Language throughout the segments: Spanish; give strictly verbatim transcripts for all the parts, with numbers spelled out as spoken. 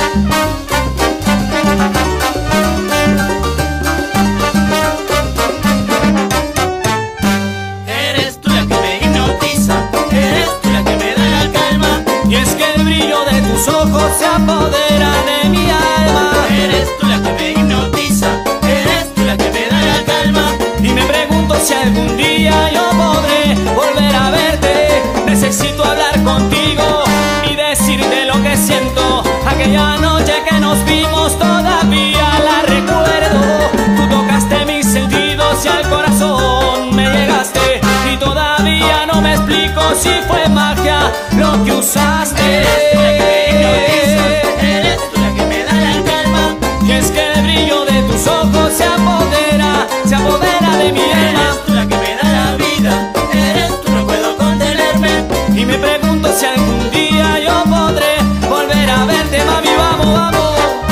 Eres tú la que me hipnotiza, eres tú la que me da la calma, Y es que el brillo de tus ojos se apodera de mi alma. eres tú la que me hipnotiza, eres tú la que me da la calma. Y me pregunto si algún día yo podré volver a verte. Necesito hablar contigo y decirte lo que siento. Aquella noche que nos vimos todavía la recuerdo. Tú tocaste mis sentidos y al corazón me llegaste. Y todavía no me explico si fue magia lo que usaste. Eres tú la que me da la calma, Y es que el brillo de tus ojos se apodera, se apodera de mi alma. eres tú la que me da la vida, eres tú, no puedo contenerme. Y me pregunto si algún día yo podré volver a verte, mami, vamos, vamos.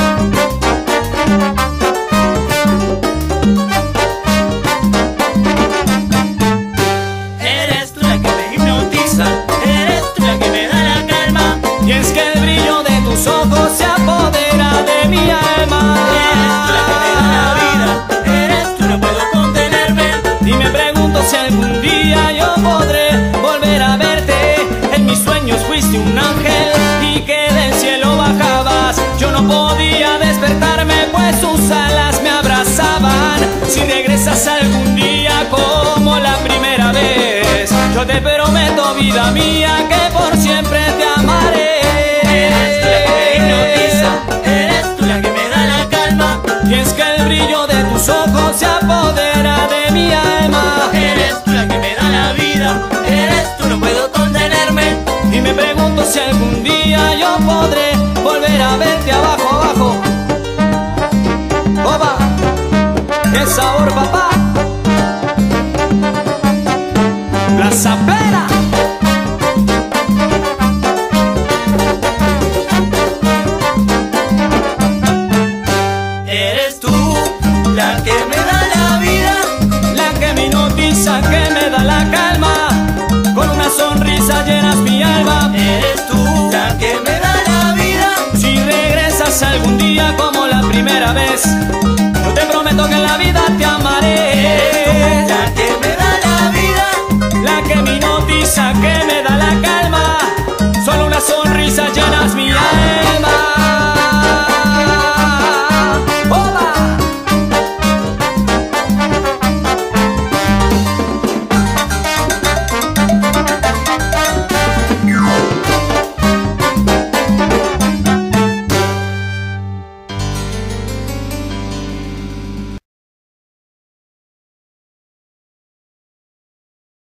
Eres tú la que me hipnotiza, eres tú la que me da la calma. Y es que el brillo de tus ojos se apodera de mi alma. Eres tú la que me da la vida, eres tú, no puedo contenerme. Y me pregunto si algún día yo podré volver a verte. En mis sueños fuiste un ángel y que del cielo bajabas. Yo no podía despertarme pues sus alas me abrazaban. Si regresas algún día como la primera vez, yo te prometo, vida mía, que por siempre te amaré. Eres tú la que me hipnotiza, eres tú la que me da la calma. Y es que el brillo de tus ojos se apodera de mi alma. Eres tú la que me da la vida, eres tú, no puedo contenerme. Y me pregunto si algún día yo podré volver a verte abajo, abajo. Opa, qué sabor, papá. Plaza Plena. Eres tú la que me da la vida, La que me hipnotiza, que me da la calma. Con una sonrisa llenas mi alma. eres tú la que me da la vida. Si regresas algún día como la primera vez, yo te prometo que en la vida te amaré. La que me da la vida, La que me hipnotiza, que me da la calma. Solo una sonrisa llenas mi alma.